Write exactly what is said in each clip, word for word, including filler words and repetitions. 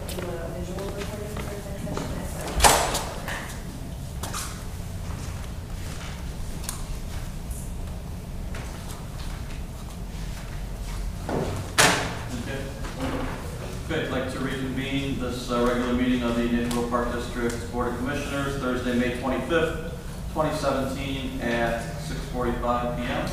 do a visual recording for executive session as well. Okay. Okay, I'd like to reconvene this uh, regular meeting of the Naperville Park District Board of Commissioners, Thursday, May twenty-fifth, twenty seventeen at six forty-five p m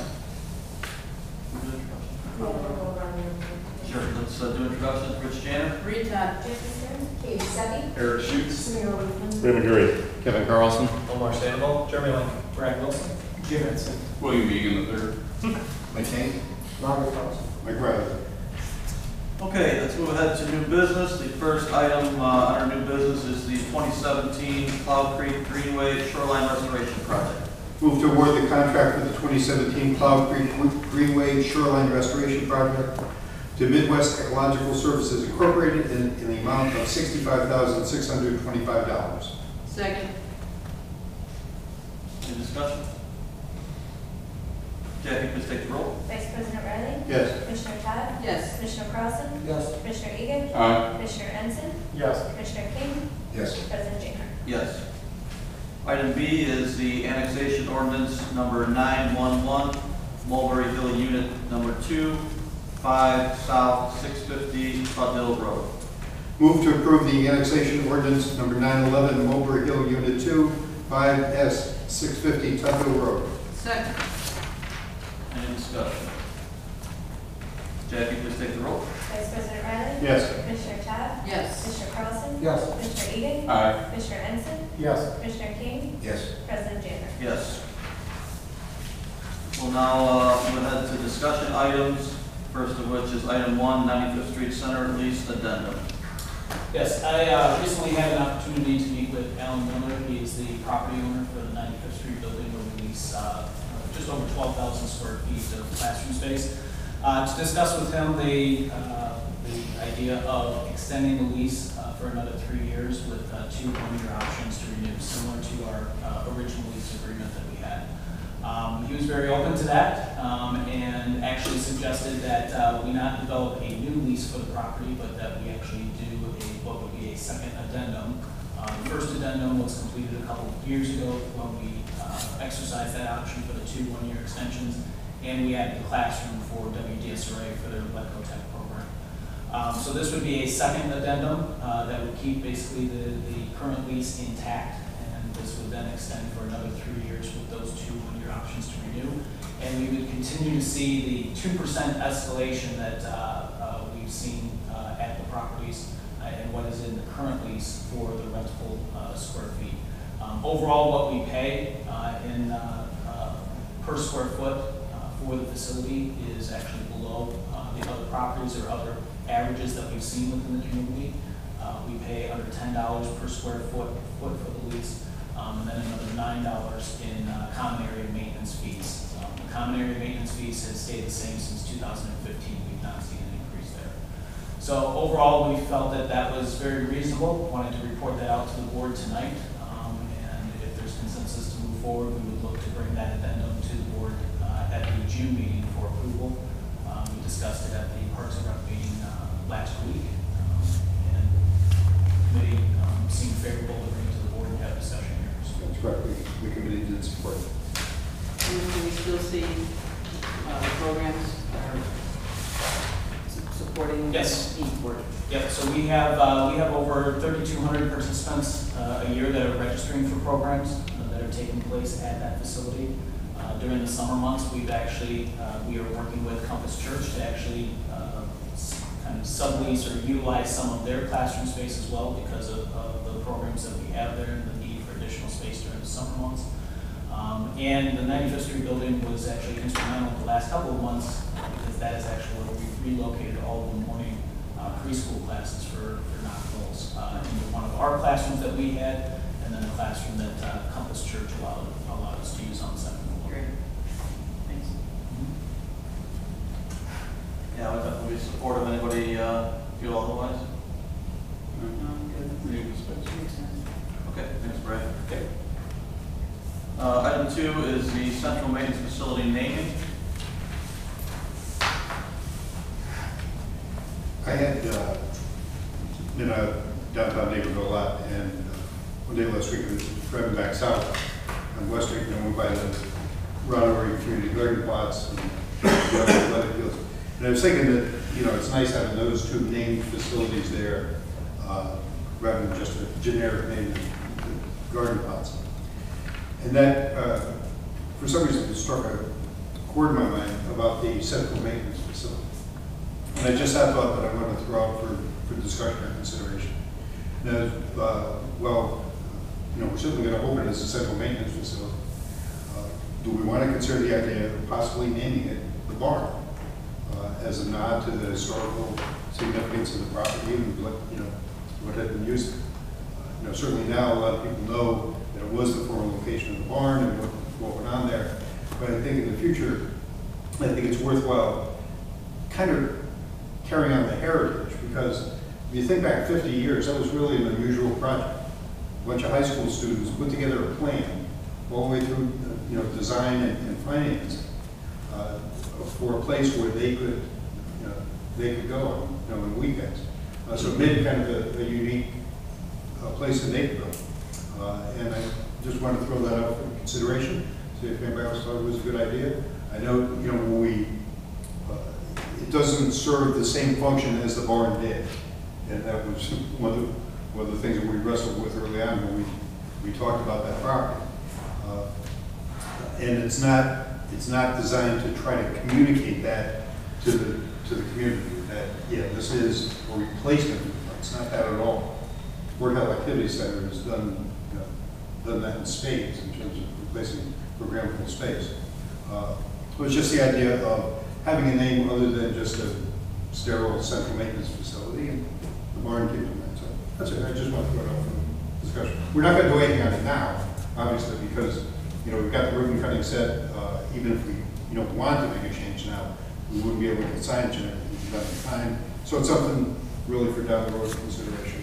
Roll, roll, roll, roll. Sure, let's uh, do introductions. Rich Janner. Rita. Jefferson. Katie Sebi. Eric Schutz. Samir Whitman. Raymond Drury. Kevin Carlson. Omar Sandoval. Jeremy Lin. Brad Wilson. Jim Henson. William Egan the third. Mike Kane. Robert Carlson. Mike Riley. Okay, let's move ahead to new business. The first item uh, on our new business is the twenty seventeen Cloud Creek Greenway Shoreline Restoration Project. Move to award the contract for the twenty seventeen Cloud Creek Greenway Shoreline Restoration Project to Midwest Ecological Services Incorporated in, in the amount of sixty-five thousand six hundred twenty-five dollars. Second. Any discussion? Jackie, please take the roll. Vice President Riley. Yes. Commissioner Todd. Yes. Commissioner Carlson. Yes. Commissioner Egan. Aye. Commissioner Ensign. Yes. Commissioner King. Yes. President Janner. Yes. Item B is the annexation ordinance number nine one one, Mulberry Hill Unit number two, five South six fifty Bud Hill Road. Move to approve the annexation ordinance number nine eleven Mulberry Hill Unit two, five S six fifty Tuffield Road. Second. Any discussion? Jackie, please take the roll. Vice President Riley. Yes. Commissioner Todd. Yes. Commissioner Carlson. Yes. Commissioner Egan. Aye. Commissioner Ensign. Yes. Commissioner King. Yes. President Janner. Yes. We'll now uh, move ahead to discussion items, first of which is item one, ninety-fifth Street Center lease addendum. Yes, I uh, recently had an opportunity to meet with Alan Miller. He is the property owner for the ninety-fifth Street building where we lease uh, just over twelve thousand square feet of classroom space. Uh, to discuss with him the, uh, the idea of extending the lease uh, for another three years with uh, two one-year options to renew, similar to our uh, original lease agreement that we had. Um, he was very open to that um, and actually suggested that uh, we not develop a new lease for the property, but that we actually do a, what would be a second addendum. Uh, the first addendum was completed a couple of years ago when we uh, exercised that option for the two one-year extensions, and we added the classroom for W D S R A for their LECO Tech program. Um, so this would be a second addendum uh, that would keep basically the, the current lease intact, and this would then extend for another three years with those two one-year options to renew. And we would continue to see the two percent escalation that uh, uh, we've seen uh, at the properties uh, and what is in the current lease for the rentable uh, square feet. Um, overall, what we pay uh, in uh, uh, per square foot uh, for the facility is actually below uh, the other properties or other averages that we've seen within the community. Uh, we pay under ten dollars per square foot, foot for the lease, um, and then another nine dollars in uh, common area maintenance fees. Um, the common area maintenance fees has stayed the same since two thousand fifteen. We've not seen an increase there. So overall, we felt that that was very reasonable. Wanted to report that out to the board tonight, um, and if there's consensus to move forward, we would look to bring that addendum to the board uh, at the June meeting for approval. Um, we discussed it at the Parks and Rec meeting uh, last week, um, and the committee um, seemed favorable to bring it to the board and have discussion here. So, That's correct. We, we committee did support it. And do we still see uh, programs are su- supporting Yes. the board? yeah, so we have uh, we have over thirty-two hundred participants uh, a year that are registering for programs uh, that are taking place at that facility. Uh, during the summer months, we've actually uh, we are working with Compass Church to actually uh, s- kind of sublease or utilize some of their classroom space as well because of, of the programs that we have there and the need for additional space during the summer months. Um, and the ninety-fifth Street building was actually instrumental the last couple of months uh, because that is actually where we relocated all of the morning uh, preschool classes for, for Knox Mills uh, into one of our classrooms that we had, and then a classroom that uh, Compass Church allowed, allowed us to use on the second floor. Great. Thanks. Yeah, I would definitely be supportive. Anybody uh, feel otherwise? No, I'm good. Makes Makes sense. Okay, thanks, Brad. Okay. Uh, item two is the central maintenance facility naming. I had uh, in a downtown neighborhood a lot, and uh, one day last week, I was driving back south on West Street, and I went by the Roundabout Community Garden plots and the other athletic fields. And I was thinking that, you know, it's nice having those two named facilities there, uh, rather than just a generic name, the garden plots. And that, uh, for some reason, it struck a chord in my mind about the central maintenance facility. And I just had thought that I wanted to throw out for, for discussion or consideration. Now, uh, well, you know, we're certainly going to open it as a central maintenance facility. Uh, do we want to consider the idea of possibly naming it the barn uh, as a nod to the historical significance of the property and what, you know, what had been used? Uh, you know, certainly now a lot of people know that it was the former location of the barn and what, what went on there. But I think in the future, I think it's worthwhile kind of carrying on the heritage, because if you think back fifty years, that was really an unusual project. A bunch of high school students put together a plan all the way through, you know, design and, and finance uh, for a place where they could, you know, they could go on, you know, on weekends. Uh, so it made it kind of a, a unique uh, place that they could go. Uh, and I just wanted to throw that out for consideration. See if anybody else thought it was a good idea. I know, you know, when we, uh, it doesn't serve the same function as the barn did. And that was one of the, one of the things that we wrestled with early on when we, we talked about that property. Uh, and it's not, it's not designed to try to communicate that to the, to the community that, yeah, this is a replacement. It's not that at all. Fort Hill Activity Center has done, you know, done that in spades in terms of replacing programmable space. Uh, it was just the idea of having a name other than just a sterile central maintenance facility, and the barn came from that. So that's it. I just want to throw it out for discussion. We're not going to do anything on it now, obviously, because you know we've got the ribbon cutting set. Uh, even if we you know want to make a change now, we wouldn't be able to get signage and everything done in time. So it's something really for down the road consideration.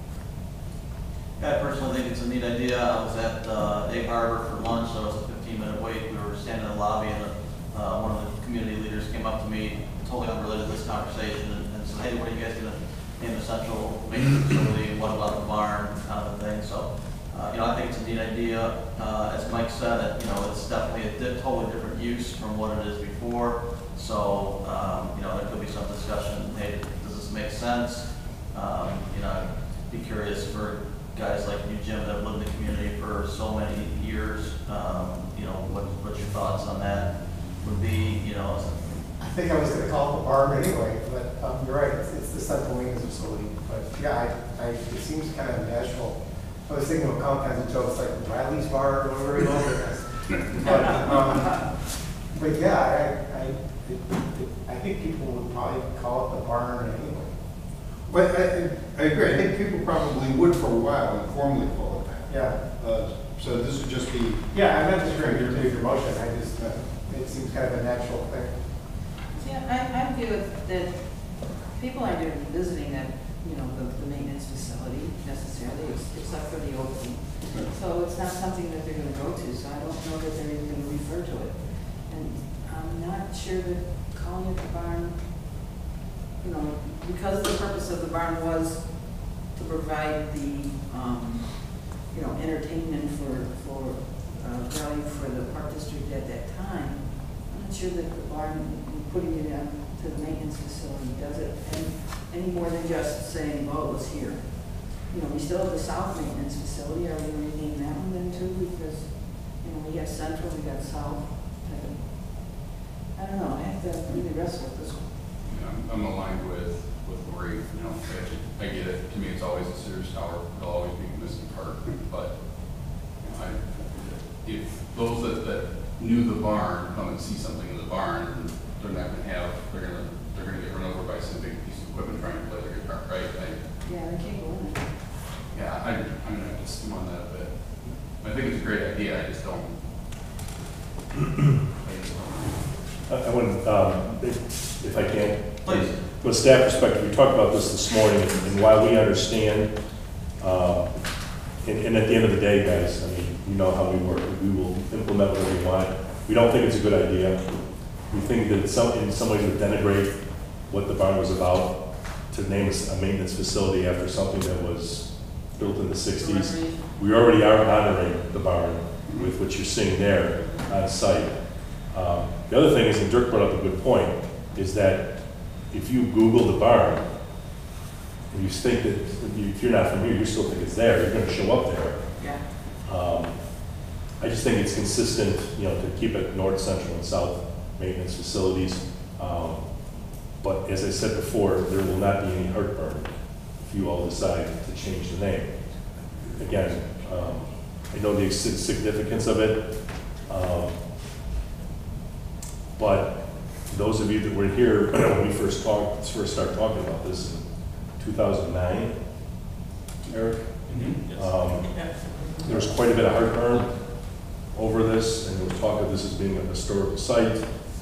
Yeah, I personally think it's a neat idea. I was at uh, Egg Harbor for lunch. So it was a fifteen minute wait. We were standing in the lobby, and uh, one of the community leaders came up to me, totally unrelated to this conversation, and, and said, "Hey, what are you guys going to name the central maintenance facility? What about the barn?" Kind of a thing. So, uh, you know, I think it's a neat idea. Uh, as Mike said, it, you know, it's definitely a di totally different use from what it is before. So, um, you know, there could be some discussion. Hey, does this make sense? Um, you know, I'd be curious for guys like you, Jim, that have lived in the community for so many years, um, you know, what, what your thoughts on that would be, you know? I think I was going to call it the barn anyway, but um, you're right, it's, it's the central maintenance facility. But yeah, I, I, it seems kind of natural. I was thinking of all kinds of jokes like Riley's Bar or whatever it is. But, um, but yeah, I, I, it, it, I think people would probably call it the barn anyway. But I, I agree. I think people probably would for a while informally call it that. Yeah. Uh, so this would just be. Yeah, I'm not disagreeing with your, your motion. I just, uh, it seems kind of a natural thing. Yeah, I, I view it that people aren't doing visiting that, you know, the, the maintenance facility necessarily, ex- except for the opening. So it's not something that they're gonna go to, so I don't know that they're even gonna refer to it. And I'm not sure that calling it the barn, you know, because the purpose of the barn was to provide the, um, you know, entertainment for, for, uh, value for the park district at that time. I'm not sure that the barn, putting it in to the maintenance facility does it any, any more than just saying, well, it was here. You know, we still have the south maintenance facility. Are we going to rename that one then too? Because, you know, we have central, we got south. I don't know, I have to really wrestle with this one. Yeah, I'm, I'm aligned with, with Lori, you know, I, I get it. To me, it's always a Sears Tower. It'll always be a missing part. But, you know, I, if those that, that knew the barn come and see something in the barn, they're not going to have, they're going to, they're going to get run over by some big piece of equipment trying to play their guitar, right? I, Yeah, they can't go in there. yeah, I, I'm going to have to stew on that a bit. I think it's a great idea. I just don't. I just don't. I wouldn't, um, if, if I can. Please. From a staff perspective, we talked about this this morning, and while we understand, uh, and, and at the end of the day, guys, I mean, you know how we work. We will implement whatever we want. We don't think it's a good idea. We think that some, in some ways would denigrate what the barn was about. to name a s- a maintenance facility after something that was built in the sixties. Recreation. We already are honoring the barn with what you're seeing there on site. Um, The other thing is, and Dirk brought up a good point, is that if you Google the barn, and you think that, if you're not from here, you still think it's there, you're gonna show up there. Yeah. Um, I just think it's consistent, you know, to keep it north, central, and south maintenance facilities. Um, But as I said before, there will not be any heartburn if you all decide to change the name. Again, um, I know the sig- significance of it, um, but those of you that were here when we first talked, first started talking about this in two thousand nine, Eric, um, there was quite a bit of heartburn over this, and there was talk of this as being a historical site.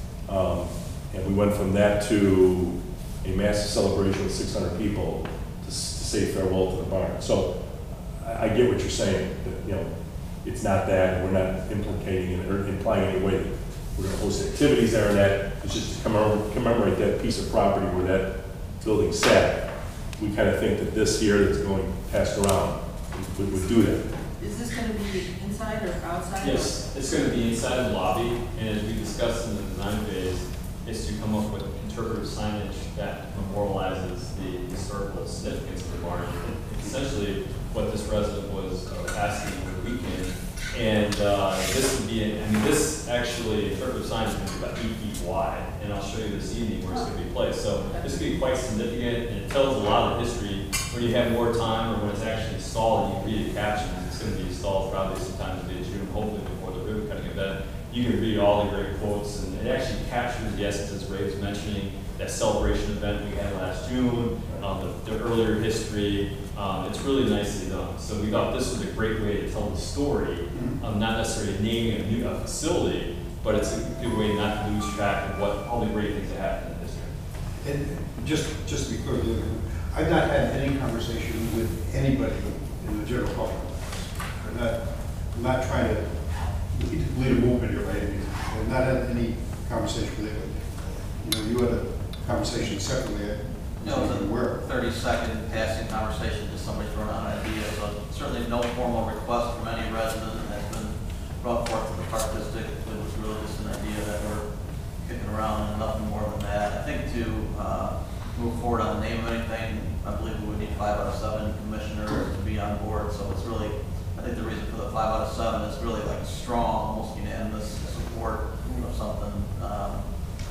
Um, And we went from that to a massive celebration with six hundred people to, s- to say farewell to the barn. So I, I get what you're saying, that, you know, it's not that, we're not implicating it or implying any way that we're gonna host activities there and that. It's just to commemorate, commemorate that piece of property where that building sat. We kind of think that this here that's going passed around would, would do that. Is this gonna be inside or outside? Yes, it's going to be inside the lobby, and as we discussed in the design phase, is to come up with interpretive signage that memorializes the historical significance of the barn. Essentially, what this resident was uh, asking over the weekend, and uh, this would be, I mean, this actually, interpretive sign is going to be about eight feet wide, and I'll show you this evening where it's going to be placed. So this could be quite significant, and it tells a lot of history. When you have more time, or when it's actually installed, and you read the captions, it's going to be installed probably sometime in June, hopefully before the ribbon cutting event. You can read all the great quotes, and it actually captures the essence, as Ray was mentioning, that celebration event we had last June, um, the, the earlier history. Um, it's really nicely done. So we thought this was a great way to tell the story, um, not necessarily naming a new a facility, but it's a good way not to lose track of what all the great things that happened in history. And just, just to be clear, I've not had any conversation with anybody in the general public. I'm not, I'm not trying to lead lead a movement here, right? I've not had any conversation with anybody. You know, you had a conversation separately. No, it was I'm aware. a thirty second passing conversation, just somebody throwing out an idea, so certainly no formal request from any resident has been brought forth to the Park District. It was really just an idea that we're kicking around and nothing more than that. I think to, uh, move forward on the name of anything, I believe we would need five out of seven commissioners to be on board, so it's really, I think the reason for the five out of seven is really like strong, almost unanimous support of something. Um,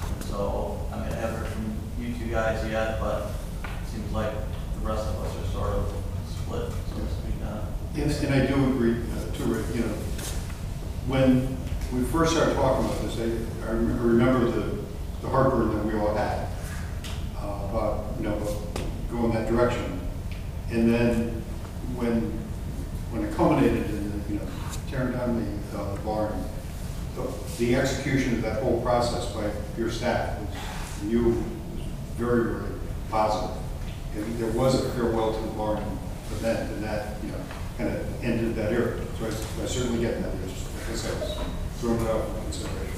so, I mean, I haven't heard from you two guys yet, but it seems like the rest of us are sort of split, so to speak, now. And, and I do agree, uh, to, it, you know, when we first started talking about this, I, I remember the, the heartburn that we all had uh, about, you know, going that direction. And then when, when it culminated in, you know, tearing down the, uh, the barn, the, the execution of that whole process by your staff was, you, was very, very positive. And there was a farewell to the barn event, and that, you know, kind of ended that era. So I, I certainly get that. It's just, like I said, it's throwing it out for consideration.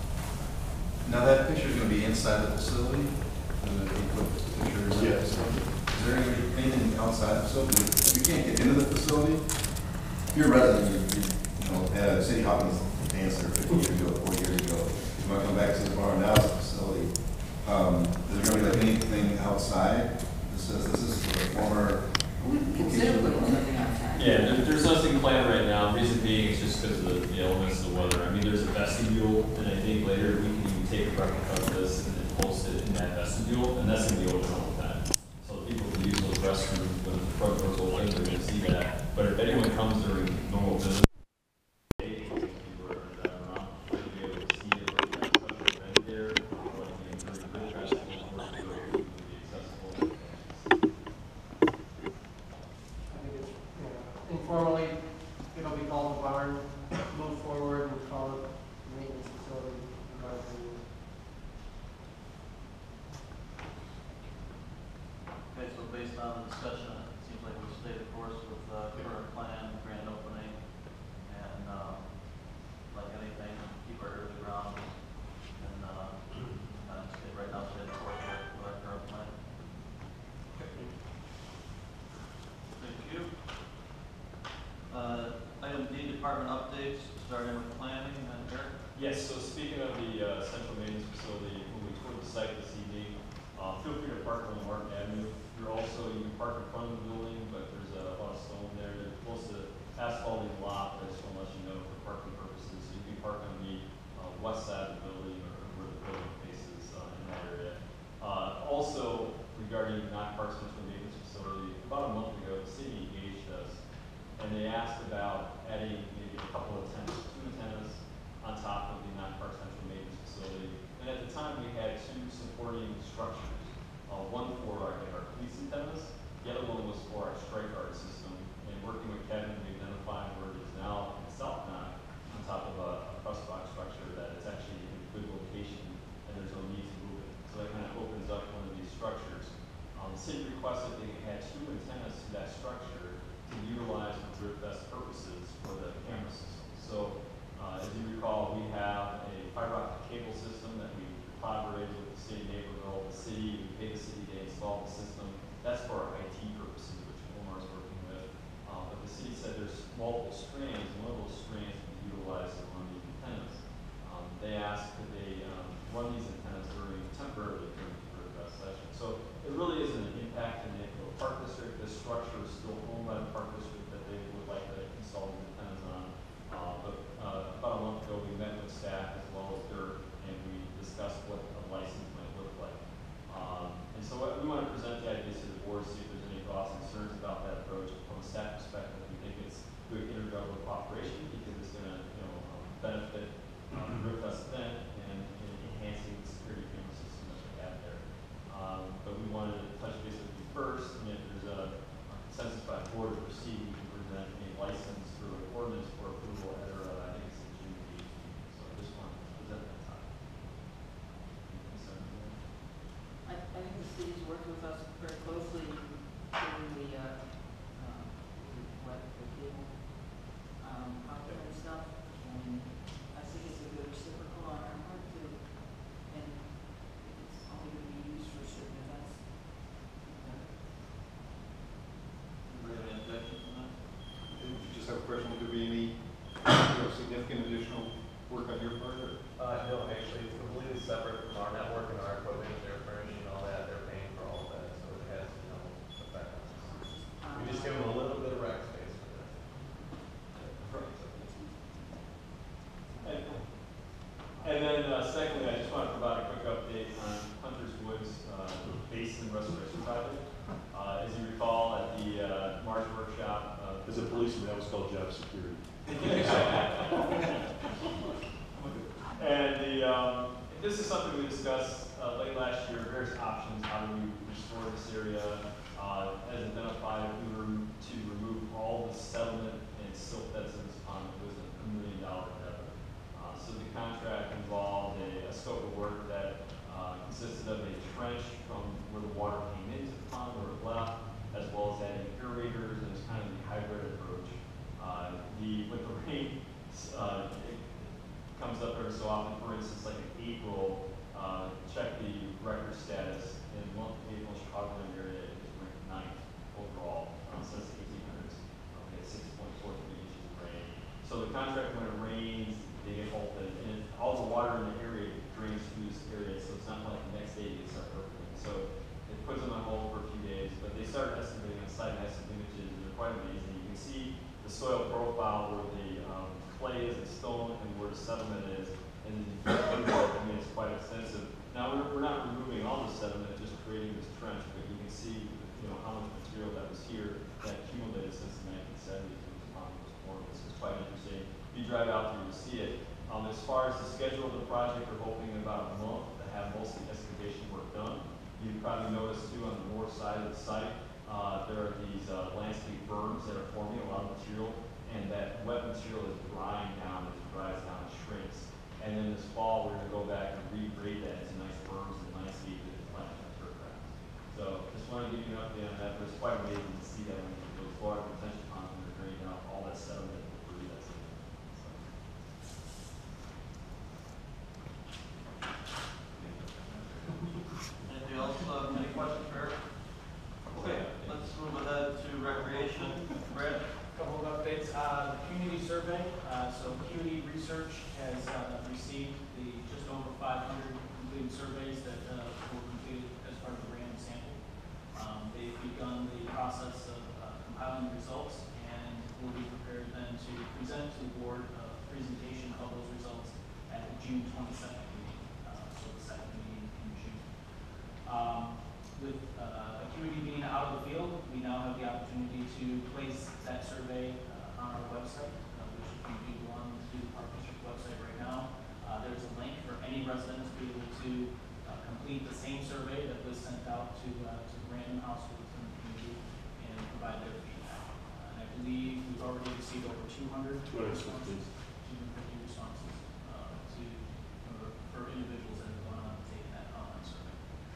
Now that picture is going to be inside the facility? And then you put the picture inside the Yes. facility? Is there any- anything outside the facility? If you can't get into the facility, if you're a resident, you, you you know, had a City Hawkins dance there fifty years ago, forty years ago, you want to come back to the barn, now it's a facility. Um, is there going to be like anything outside that says this is the former? We consider putting something outside. Yeah, there, there's nothing planned right now. Reason being, it's just because of the, the elements of the weather. I mean, there's a vestibule, and I think later we can even take a replica of this and then post it in that vestibule, and that's going to be open all the time. So people can use those restrooms when the front door's open, they're going to see that. But if anyone comes during normal business, people are around, they'll be able to see it, or that's such an event there, or like the very good traffic, it will be accessible. I think it's, you know, informally, it'll be called the barn, move forward and call it maintenance facility. in my opinion. Okay, so based on the discussion, it seems like we stayed the course with the current plan, grand opening, and, um, like anything, keep our ear to the ground, and, uh, kind of stay right now, stay the course with with our current plan. starting with planning, and then Eric. Yes, so speaking of the uh, central maintenance facility, when we toured the site this evening, uh, feel free to park on Martin Avenue. You're also, you can park in front of the building, but there's a lot of stone there. They're close to asphalting lot, but I just want to let you know for parking purposes. So you can park on the uh, west side of the building or where the building faces uh, in that area. Uh, also, regarding non-park central maintenance facility, about a month ago, the city engaged us, and they asked about adding maybe a couple of antennas, two antennas on top of the non-park central maintenance facility. And at the time, we had two supporting structures. Uh, one for our, like our police antennas, the other one was for our strike guard system. And working with Kevin, we identified where it is now in South Knox, on top of a, a crosswalk structure, that it's actually in a good location, and there's no need to move it. So that kind of opens up one of these structures. Um, the city requested they had two antennas to that structure to utilize for DriftVest purposes for the camera system. So, uh, as you recall, we have a fiber optic cable system that we collaborated with the city of Naperville, the city, we paid the city to install the system. That's for our I T purposes, which Omar is working with. Uh, but the city said there's multiple strands, and one of those strands can be utilized to run these antennas. Um, they asked that they um, run these antennas during temporarily during the DriftVest session. So it really isn't an impact in the Naperville Park District. This structure is still owned by the Park District that they would like to install these antennas on. Uh, but uh, about a month ago, we met with staff as well as Dirk, and we discussed what a license might look like. Um, and so what we want to present the ideas to the board, see if there's any thoughts and concerns about that approach. From a staff perspective, we think it's good intergovernmental cooperation because it's going to, you know, um, benefit um, DriftVest then and, and enhancing the security camera system that we have there. Um, but we wanted to touch base with you first, and if there's a consensus by the board to proceed, we can present a license through an ordinance for approval at our, uh, I think it's the June meeting. So I just wanted to present that time. I, I think the city's worked with us very closely during the, uh, uh, what, the cable, um, out there and stuff. And I think it's a good reciprocal on our part too. And it's only going to be used for certain events. Anybody have any objections on that? Just have a question, will there be any you know, significant additional work on your part? Or? Uh, no, actually, it's completely separate from our network and our equipment, they're furnishing all that, they're paying for all of that, so it has no effect on us. We just give them a little bit of rack space for that. And, and then uh, secondly, I just want to provide a quick update on Hunter's Woods uh, Basin Restoration Project. Uh, as you recall, at the uh, March workshop, uh, As a policeman, that was called job security. And the, um, this is something we discussed uh, late last year, various options, how do we restore this area, uh, as identified, if we were to remove all the settlement and silt that's in this pond, it was a million dollar endeavor. Uh, so the contract involved a, a scope of work that uh, consisted of a trench from where the water came into the pond, where it left, as well as adding aerators, and it's kind of the hybrid approach. Uh, the, with the rain, uh, it, comes up every so often. For instance, like in April, uh, check the record status in the month of April, Chicagoland area is ranked ninth overall um, since the eighteen hundreds. Okay, six point four three inches of rain. So the contract, when it rains, they get halted, and all the water in the area drains through this area, so it's not like the next day it gets up perfectly. So it puts them on hold for a few days, but they started estimating on site, and had some images, and they're quite amazing. You can see the soil profile where the um, clay is and stone and where the sediment is, and I mean, it's quite extensive. Now, we're, we're not removing all the sediment, just creating this trench, but you can see, you know, how much material that was here that accumulated since the nineteen seventies when the pond was formed. This is quite interesting. If you drive out there, you'll see it. Um, as far as the schedule of the project, we're hoping in about a month to have most of the excavation work done. You probably noticed too on the north side of the site, uh, there are these uh, landscape berms that are forming a lot of material, and that wet material is drying down. As it dries down, it shrinks. And then this fall, we're going to go back and regrade that into nice berms and landscape it and plant it turf grass. So just wanted to give you an update on that, but it's quite amazing to see that when you go Florida retention ponds and they're draining out all that sediment and debris that's in there. Anything else? Uh, any questions for Eric? Okay, let's move ahead to recreation. Brad? Couple of updates. Uh, the community survey. Uh, so community the just over five hundred completed surveys that uh, were completed as part of the random sample. Um, They've begun the process of uh, compiling results and will be prepared then to present to the board a presentation of those results at the June twenty-second meeting, uh, so the second meeting in June. Um, With uh, Acuity being out of the field, we now have the opportunity to place that survey uh, on our website, uh, which if you do go on to the Park District website right now, uh, there's a link for any resident to be able to uh, complete the same survey that was sent out to, uh, to random households in the community and provide their feedback. Uh, And I believe we've already received over two hundred two hundred responses, two hundred fifty responses uh, to, for, for individuals that have gone on and taken that online survey.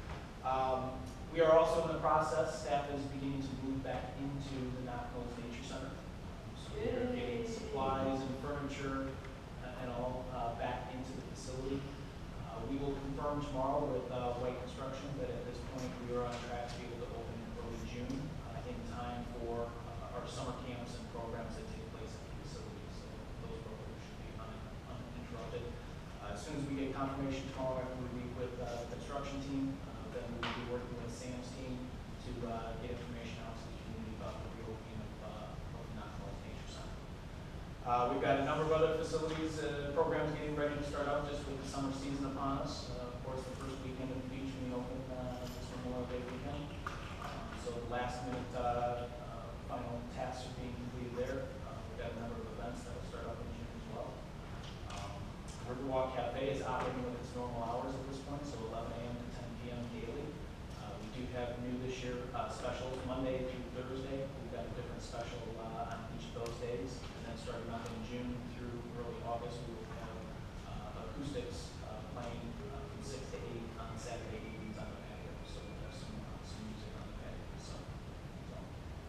Um, we are also in the process, staff is beginning to move back into the Knox Hills Nature Center. So we are getting supplies and furniture uh, and all uh, back into the facility. Uh, we will confirm tomorrow with uh, White Construction that at this point we are on track to be able to open in early June uh, in time for uh, our summer camps and programs that take place at the facility. So those programs should be un uninterrupted. Uh, as soon as we get confirmation tomorrow after we meet with uh, the construction team, uh, then we'll be working with Sam's team to uh, get information out to the community about the reopening of, uh, of the Knox Hills Nature Center. Uh, we've got a number of other facilities, uh, programs getting ready to start out just with the summer season upon us. Uh, of course, the first weekend of the beach we open uh, this Memorial Day weekend. Um, so the last minute uh, uh, final tasks are being completed there. Uh, we've got a number of events that will start up in June as well. Um, Riverwalk Cafe is operating with its normal hours at this point, so eleven A M to ten P M daily. Uh, we do have new this year uh, specials Monday through Thursday. We've got a different special uh, on each of those days. And then starting up in June through early August, we will have uh, acoustics uh, playing uh, from six to eight on Saturday evenings on the patio. So we'll have some, uh, some music on the patio. So, so.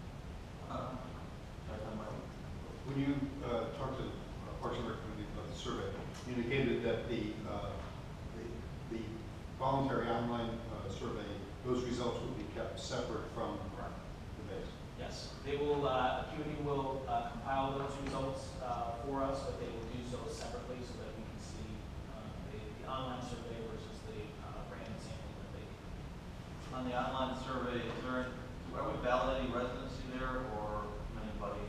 Uh, right on my- When you uh, talked to uh, Parks and Rec Committee about the survey, you indicated that the, uh, the, the voluntary online uh, survey, those results will be kept separate from the base. Yes, they will, uh, Acuity will uh, compile those results uh, for us, but they will do so separately so that we can see uh, the, the online survey versus the uh, random sample that they. On the online survey, is there, are we validating residency there or anybody?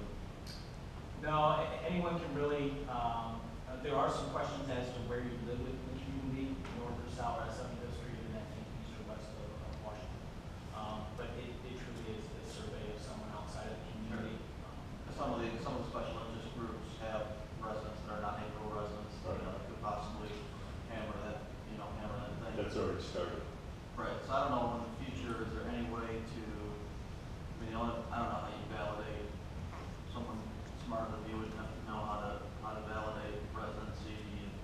No, a- anyone can really, um, uh, there are some questions as to where you live in the community, north or south, or seventy-fifth Street, and I think east or west of of Washington. Um, But it, it truly is a survey of someone outside of the community. Um, Some of the, some of the special interest groups have residents that are not Naperville residents, you know, that could possibly hammer that, you know, hammer that thing. That's already started. Right, so I don't know in the future, is there any way to, I mean, the only, I don't know how you validate, someone smarter than you would have to know how to, how to validate residency.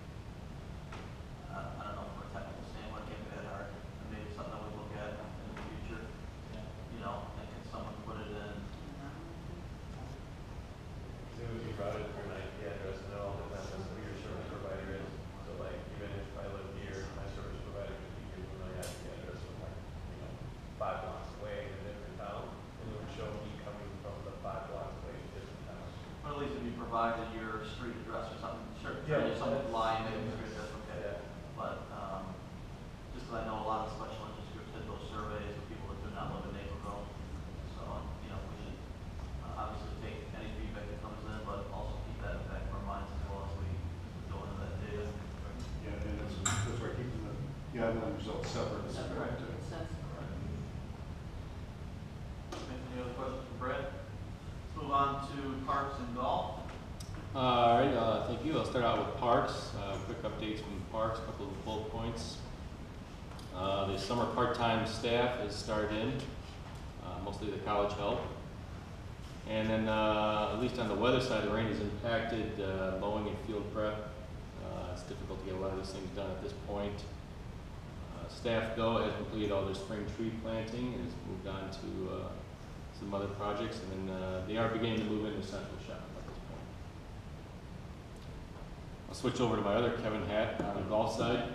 Uh, I don't know from a technical standpoint, it can't be that hard, and maybe something we look at in the future, yeah. you know, and can someone put it in? As soon as you brought it for an I P address, and it all depends on who your service provider is. So like, even if I live here, my service provider could be giving my I P address from like, you know, five blocks away in a different town, and it would show me coming from the five blocks away to different towns. Or at least if you provided your street address or something, sure, Yeah. sure, someone lying, maybe street address, okay. Yeah. But, um, just 'cause I know a lot of special interest groups did those surveys of people that do not live in Naperville. So, you know, we should uh, obviously take any feedback that comes in, but also keep that in the back of our minds as well as we go into that data. Yeah, and that's, that's why keeping the, the online results separate. is Separate, important, too. makes sense. Any other questions for Brad? Let's move on to parks and golf. All right, uh, thank you. I'll start out with parks. Uh, quick updates from the parks, a couple of bullet points. Uh, the summer part-time staff has started in, uh, mostly the college help. And then, uh, at least on the weather side, the rain has impacted uh, mowing and field prep. Uh, it's difficult to get a lot of these things done at this point. Uh, staff, though, has completed all their spring tree planting and has moved on to uh, some other projects. And then uh, they are beginning to move into central shop at this point. I'll switch over to my other Kevin hat on the golf side.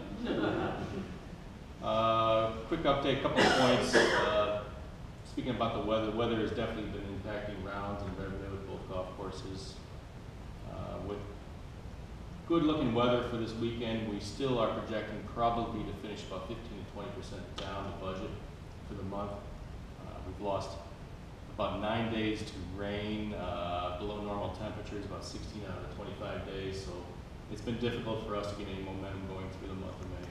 Uh, quick update, couple of points. Uh, speaking about the weather, weather has definitely been impacting rounds and revenue with both golf courses. Uh, with good looking weather for this weekend. We still are projecting probably to finish about fifteen to twenty percent down the budget for the month. Uh, we've lost about nine days to rain, uh, below normal temperatures, about sixteen out of the twenty-five days. So it's been difficult for us to get any momentum going through the month of May.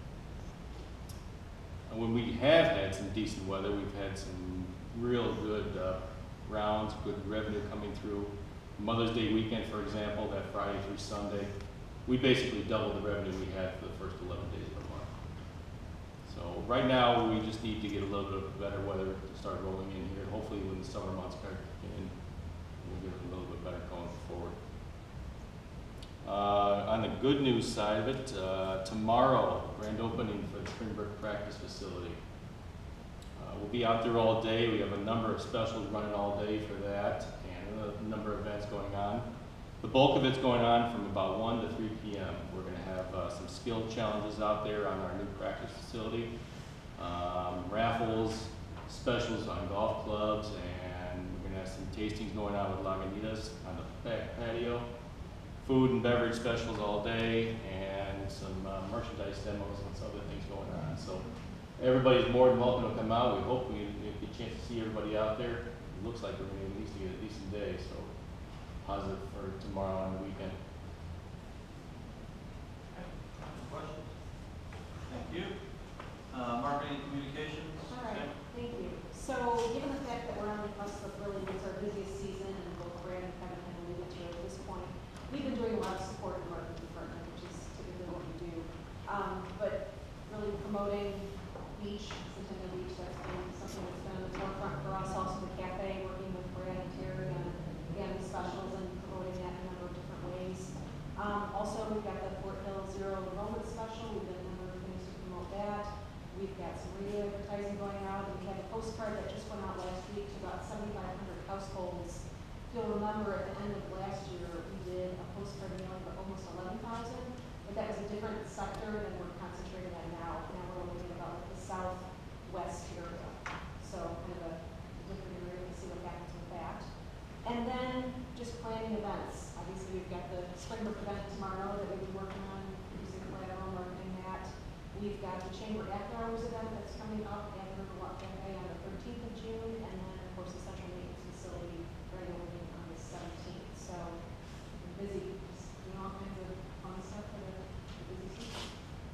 And when we have had some decent weather, we've had some real good uh, rounds, good revenue coming through. Mother's Day weekend, for example, that Friday through Sunday, we basically doubled the revenue we had for the first eleven days of the month. So right now, we just need to get a little bit of better weather to start rolling in here. Hopefully, when the summer months start kicking in, we'll get a little bit better going forward. Uh, on the good news side of it, uh, tomorrow, grand opening for the Springbrook practice facility. Uh, we'll be out there all day. We have a number of specials running all day for that, and a number of events going on. The bulk of it's going on from about one to three p m We're going to have uh, some skill challenges out there on our new practice facility, um, raffles, specials on golf clubs, and we're going to have some tastings going on with Lagunitas on the back patio. Food and beverage specials all day, and some uh, merchandise demos and some other things going on. So everybody's more than welcome to come out. We hope we get a chance to see everybody out there. It looks like we're going to at least get a decent day, so positive for tomorrow and the weekend. Questions? Thank you. Uh, marketing and communications? All right, Okay. thank you. So, given the fact that we're on the cusp of really, it's our busiest season, and both Brad and Kevin have alluded to at this point, we've been doing a lot of support in the marketing department, which is typically what we do. Um, but really promoting beach, Centennial Beach, that's been something that's been on the forefront for us. Also the cafe, working with Brad and Terry on, again, the specials and promoting that in a number of different ways. Um, also, we've got the Fort Hill Zero Enrollment Special. We've done a number of things to promote that. We've got some radio advertising going out. We had a postcard that just went out last week to about seventy-five hundred households. If you'll remember, at the end of last year, we did a postcard mailing for almost eleven thousand, but that was a different sector than we're concentrating on now. Now we're looking about the southwest area. So kind of a different area to see what happens with that. And then just planning events. Obviously, we've got the Springbrook event tomorrow that we've been working on, producing collateral, marketing that. We've got the Chamber After Hours event that's coming up at the Riverwalk Cafe on the thirteenth of June, and then, of course, the Central Maintenance Facility right over on the seventeenth. So, we're busy, just doing all kinds of fun stuff for the the busy season.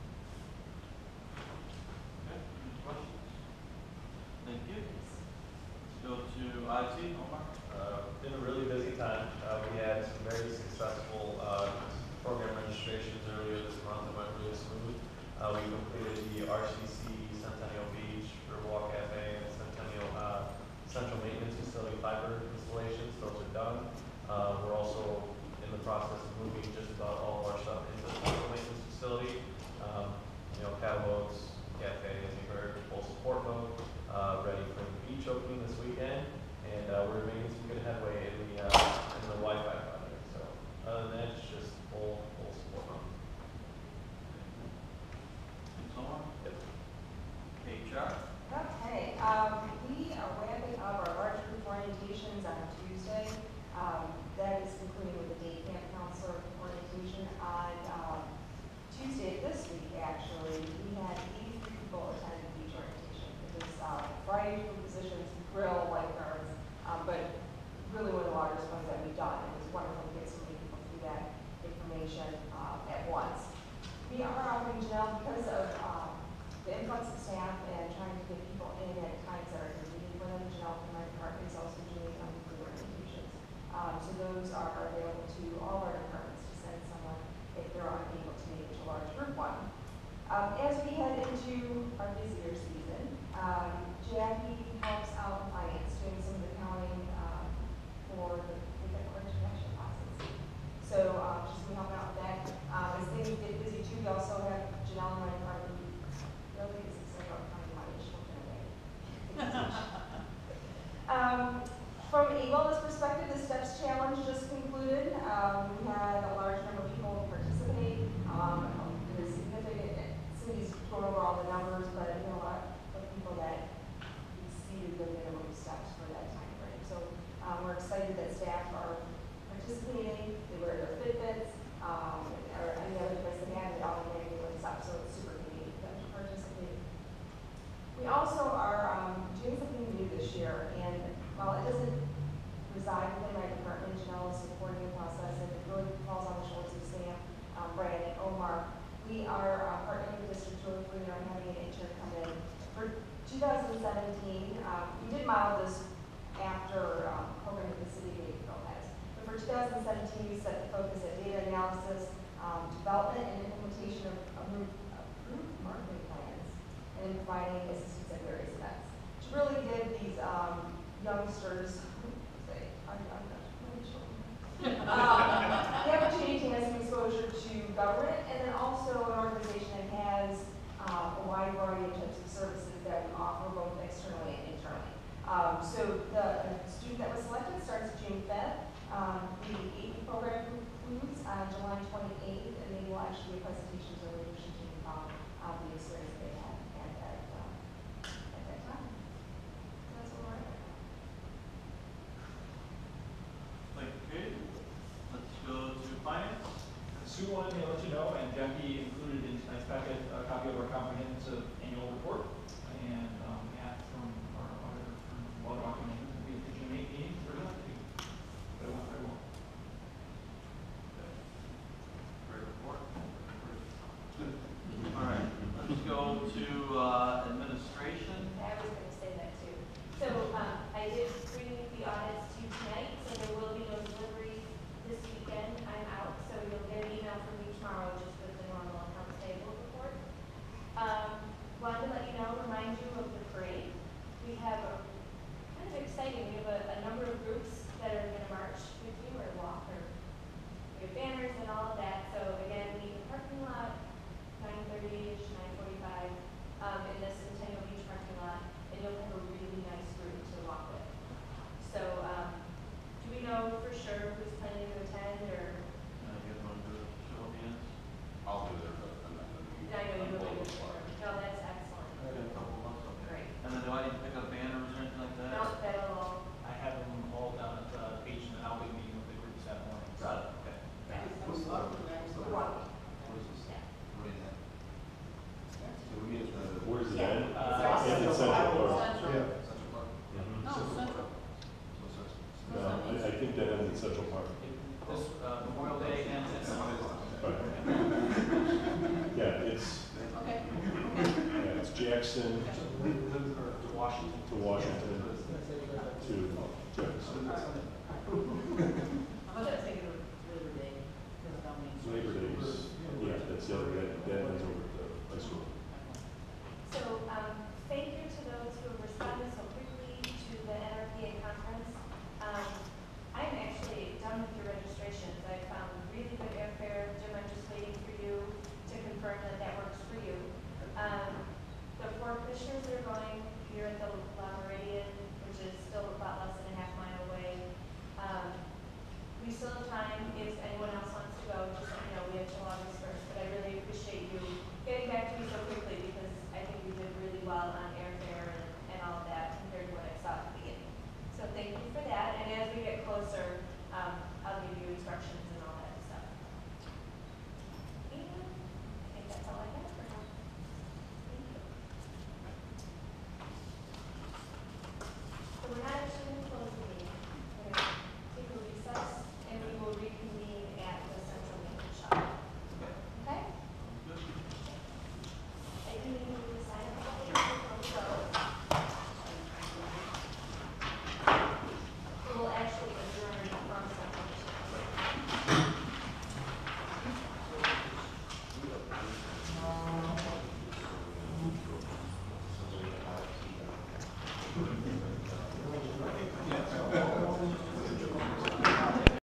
Okay. Any questions? Thank you. Let's go to I T. Omar. Uh, been a really busy time. Uh, we had some very successful uh, program registrations earlier this month that went really smooth. Uh, we completed the R C C Centennial Beach, Riverwalk Cafe, and Centennial uh, Central Maintenance Facility fiber installations. Those are done. Uh, we're also in the process of moving just about all of our stuff into the Central Maintenance Facility. Um, you know, catalogs, cafe, as you heard, full support mode, uh, ready for the beach opening this weekend. And uh, we're making some good headway in the, uh, in the Wi-Fi project. So other than that, it's just full, full support mode. Thanks, Omar. Yep. H R. Okay, um, we are wrapping up our large group orientations on Tuesday. Um, that is concluding with the day camp counselor orientation on um, Tuesday this week, actually. We had eighty-three people attend beach orientation. It was uh, variety of positions, grill, lifeguards, um, but really one of the largest ones that we've done. It was wonderful to get so many people through that information uh, at once. We are offering Janelle because of um, the influx of staff and trying to get people in at times that are convenient for them. Janelle from my department is also doing um, group orientations. Um, so those are available to all our departments to send someone if they're unable to make it to a large group one. Um, as we head into our busier season, um, Jackie helps out in finance, doing some of the accounting um, for the different orange connection classes. So um, she's been helping out with that. Um, as things get busy too, we also have Janelle and my department really excited about counting money. She's working away. um, From a wellness perspective, the STEPS Challenge just concluded. Um, we had a large number of people participate. Um, it was significant. Cindy's going over all the numbers, but you know, a lot, thousand seventeen, um, we did model this after, um, program that the city of Naperville has. But for two thousand seventeen, we set the focus at data analysis, um, development and implementation of, of route- of route marketing plans, and then providing assistance at various events. To really give these, um, youngsters, say, I'm, I'm not, really children, um, the opportunity to have some exposure to government, and then also an organization that has uh, a wide variety of types of services that we offer both externally and internally. Um, so the uh, student that was selected starts June fifth. Um, the A P program concludes on July twenty-eighth, and they will actually do a presentation to the leadership team about uh, the experience they had at that, uh, at that time. So that's what we're at. Thank you, Kate. Let's go to finance. Sue wanted me to let you know, and Jackie included in tonight's packet a copy of our comprehensive annual report. And um, Matt from our auditor from Water Document will be at the June eighth meeting for that. But it went very well. Great report. All right, let's go to uh, administration. I was going to say that too. So um, I did bring the audits to you tonight, so there will be no delivery this weekend. I'm out, so you'll get an email from me tomorrow just with the normal accounts payable report. Um, wanted to let you know, remind you of the parade. We have a kind of exciting, we have a, a number of groups that are going to march with you or walk or we have banners and all of that. So again, meet in the parking lot, nine thirty-ish, nine forty-five, um, in the Centennial Beach parking lot, and you'll have a really nice group to walk with. So, um, do we know for sure who's planning to attend, or? Uh, you guys want to do a show of hands? I'll do there, but I'm not gonna be. I know you will I'm be both. sure. No, that's excellent. I got a couple of months, okay. Great. And then do I need to pick up banners or anything like that? No, that'll, I have them all down at the page, and I'll be meeting with the groups that morning. Got it, okay. What's the, walk. what is this? Yeah. What is that? So we need to. Where's it Yeah. at? Uh, It's in Central Park. Yeah. Central Park? Mhm. No, Central. So it starts- No, I, I think that ends in Central Park. This uh, Memorial Day ends at That's what it is. Right. Yeah, it's, Okay. yeah, it's Jackson to Washington. to Washington to Jefferson. I'm going to take it Labor Day, because it don't mean. Labor Days, yeah, that's the other